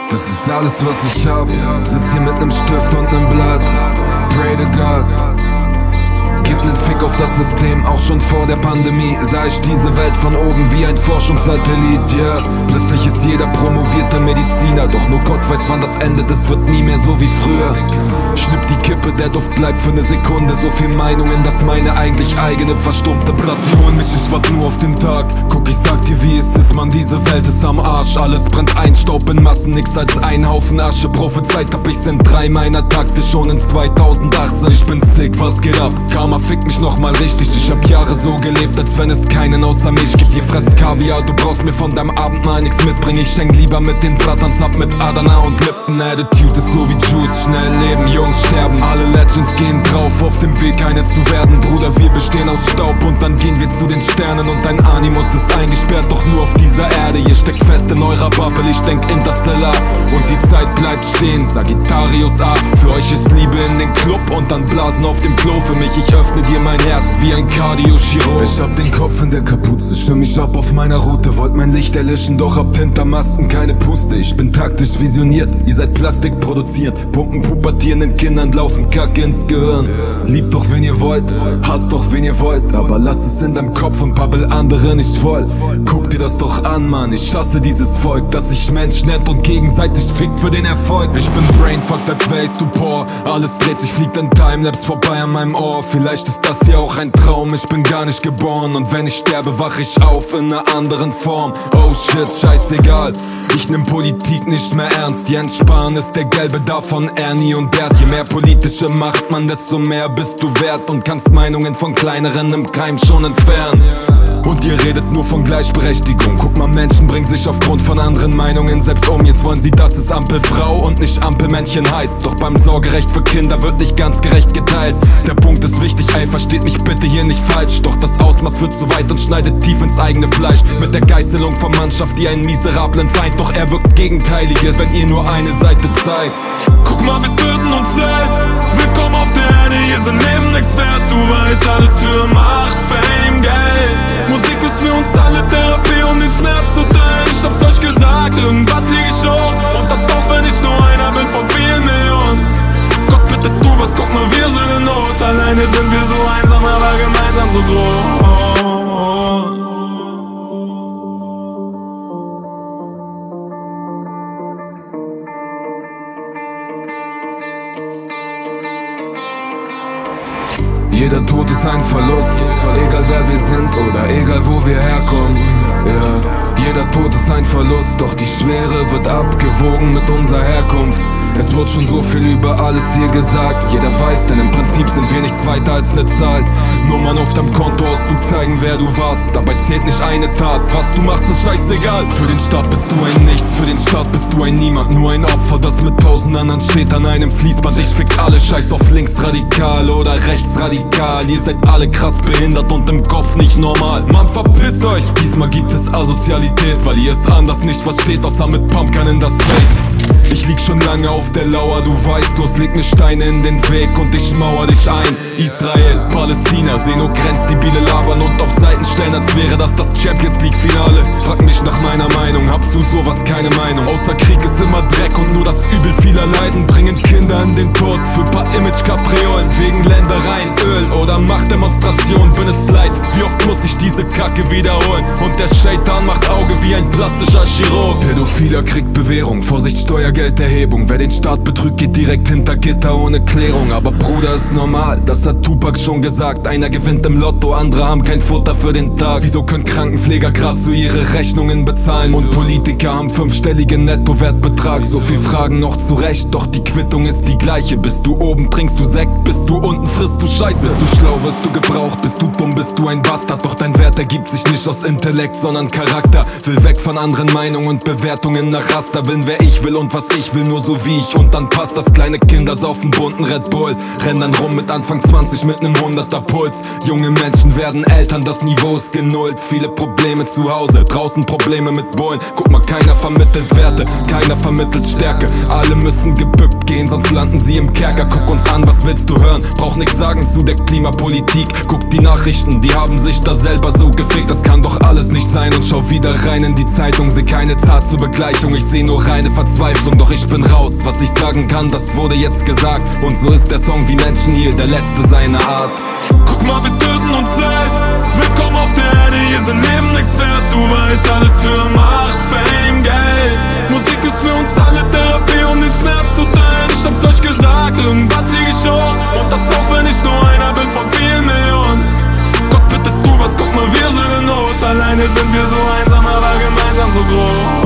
Das ist alles, was ich hab. Sitz hier mit nem Stift und nem Blatt. Pray to God. Gib nen Fick auf das System, auch schon vor der Pandemie sah ich diese Welt von oben wie ein Forschungssatellit, yeah. Plötzlich ist jeder promovierter Mediziner, doch nur Gott weiß wann das endet, es wird nie mehr so wie früher. Schnipp die Kippe, der Duft bleibt für ne Sekunde, so viel Meinungen, dass meine eigentlich eigene verstummte Platz. Sie holen mich, ich wart nur auf den Tag. Guck, ich sag dir wie es ist, man, diese Welt ist am Arsch. Alles brennt ein, Staub in Massen, nix als ein Haufen Asche. Prophezeit hab ich's in 3 meiner Takte schon in 2018. Ich bin sick, was geht ab? Karma fickt mich nochmal richtig, ich hab Jahre so gelebt, als wenn es keinen außer mich gibt. Ihr fresst Kaviar, du brauchst mir von deinem Abendmahl nix mitbringen. Ich schenk lieber mit den Blattern ab mit Adana und Lippen. Attitude ist so wie Juice, schnell leben, Jungs sterben. Alle Legends gehen drauf, auf dem Weg keine zu werden. Bruder, wir bestehen aus Staub und dann gehen wir zu den Sternen. Und dein Animus ist eingesperrt, doch nur auf dieser Erde. Ihr steckt fest in eurer Bubble, ich denk Interstellar. Und die Zeit bleibt stehen, Sagittarius A. Für euch ist Liebe in den Club und dann Blasen auf dem Klo. Für mich, ich öffne dir mein Herz wie ein Kardiochirurg. Ich hab den Kopf in der Kapuze, stimm mich ab auf meiner Route. Wollt mein Licht erlischen, doch hab hinter Masken keine Puste. Ich bin taktisch visioniert, ihr seid Plastik produziert. Pumpen pubertierenden Kindern, laufen Kacke ins Gehirn. Liebt doch wen ihr wollt, hasst doch wen ihr wollt, aber lass es in deinem Kopf und babbel andere nicht voll. Guck dir das doch an, Mann, ich hasse dieses Volk, das sich Mensch nennt und gegenseitig fickt für den Erfolg. Ich bin brainfucked, als wär ich Stupor. Alles dreht sich, fliegt in Timelapse vorbei an meinem Ohr. Vielleicht ist das hier auch ein Traum, ich bin gar nicht geboren. Und wenn ich sterbe, wach ich auf in einer anderen Form. Oh shit, scheißegal, ich nimm Politik nicht mehr ernst. Jens Spahn ist der Gelbe davon, Ernie und Bert. Je mehr politische Macht man, desto mehr bist du wert. Und kannst Meinungen von kleineren im Keim schon entfernen. Und ihr redet nur von Gleichberechtigung. Guck mal, Menschen bringen sich aufgrund von anderen Meinungen selbst um. Jetzt wollen sie, dass es Ampelfrau und nicht Ampelmännchen heißt. Doch beim Sorgerecht für Kinder wird nicht ganz gerecht geteilt. Der Punkt ist wichtig, ey, versteht mich bitte hier nicht falsch. Doch das Ausmaß wird zu weit und schneidet tief ins eigene Fleisch. Mit der Geißelung von Mannschaft, die einen miserablen Feind. Doch er wirkt Gegenteiliges, wenn ihr nur eine Seite zeigt. Guck mal, wir töten uns selbst. Willkommen auf der Erde, hier sind Leben nichts wert. Du weißt, alles für Macht, Fame, Geld. Musik ist für uns alle Therapie, um den Schmerz zu teilen. Ich hab's euch gesagt, irgendwann flieg ich hoch. Und das auch, wenn ich nur einer bin von vielen Millionen. Gott, bitte tu was, guck mal, wir sind in Not. Alleine sind wir so einsam, aber gemeinsam so groß. Jeder Tod ist ein Verlust, egal wer wir sind oder egal wo wir herkommen. Ja, jeder Tod ist ein Verlust, doch die Schwere wird abgewogen mit unserer Herkunft. Es wird schon so viel über alles hier gesagt. Jeder weiß, denn im Prinzip sind wir nichts weiter als eine Zahl. Nummern auf deinem Kontoauszug zeigen, wer du warst. Dabei zählt nicht eine Tat, was du machst ist scheißegal. Für den Staat bist du ein Nichts, für den Staat bist du ein Niemand. Nur ein Opfer, das mit 1000 anderen steht an einem Fließband. Ich fick alle Scheiß auf linksradikal oder rechtsradikal. Ihr seid alle krass behindert und im Kopf nicht normal. Mann, verpisst euch! Diesmal gibt es Asozialität, weil ihr es anders nicht versteht, außer mit Pumpgun in das Face. Ich lieg schon lange auf der Lauer, du weißt, los, leg mir Steine in den Weg und ich mauer dich ein. Israel, Palästina, seh nur Grenzdebile labern und auf Seiten stellen, als wäre das Champions League Finale. Frag mich nach meiner Meinung, hab zu sowas keine Meinung. Außer Krieg ist immer Dreck und nur das Übel vieler Leiden bringen Kinder in den Tod für paar Image-Kapriolen. Wegen Ländereien, Öl oder Machtdemonstrationen, bin es leid, wie oft muss ich diese Kacke wiederholen. Und der Shaitan macht Auge wie ein plastischer Chirurg. Pädophiler kriegt Bewährung, Vorsicht, Steuergelderhebung. Wer den Staat betrügt, geht direkt hinter Gitter ohne Klärung. Aber Bruder, ist normal, das hat Tupac schon gesagt. Einer gewinnt im Lotto, andere haben kein Futter für den Tag. Wieso können Krankenpfleger grad so ihre Rechnungen bezahlen? Und Politiker haben 5-stelligen Nettowertbetrag. So viel Fragen noch zurecht, doch die Quittung ist die gleiche. Bist du oben, trinkst du Sekt, bist du unten, frisst du Scheiße. Bist du schlau, wirst du gebraucht, bist du dumm, bist du ein Bastard. Doch dein Wert ergibt sich nicht aus Intellekt, sondern Charakter. Will weg von anderen Meinungen und Bewertungen nach Raster. Bin wer ich will und was ich will, nur so wie ich. Und dann passt das, kleine Kinder saufen bunten Red Bull. Rennen dann rum mit Anfang 20 mit nem 100er Puls. Junge Menschen werden Eltern, das Niveau ist genullt. Viele Probleme zu Hause, draußen Probleme mit Bullen. Guck mal, keiner vermittelt Werte, keiner vermittelt Stärke. Alle müssen gebückt gehen, sonst landen sie im Kerker. Guck uns an, was willst du hören? Brauch nix sagen zu der Klimapolitik. Guck die Nachrichten, die haben sich da selber so gefickt, das kann doch alles nicht sein. Und schau wieder rein in die Zeitung, seh keine Tat zur Begleichung. Ich seh nur reine Verzweiflung, doch ich bin raus. Was ich sagen kann, das wurde jetzt gesagt. Und so ist der Song wie Menschen hier, der letzte seiner Art. Guck mal, wir töten uns selbst. Willkommen auf der Erde, hier sind Leben nix wert. Du weißt, alles für Macht, Fame, Geld. Musik ist für uns alle Therapie, um den Schmerz zu teilen. Ich hab's euch gesagt, irgendwann flieg ich hoch. Und das auch, wenn ich nur einer bin von vielen Millionen. Gott, bitte tu was, guck mal, wir sind in Not. Alleine sind wir so einsam, aber gemeinsam so groß.